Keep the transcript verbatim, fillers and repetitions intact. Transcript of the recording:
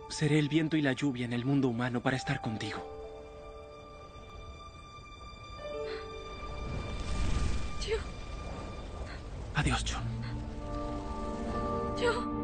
Seré el viento y la lluvia en el mundo humano para estar contigo. Yo. Adiós, John. Yo.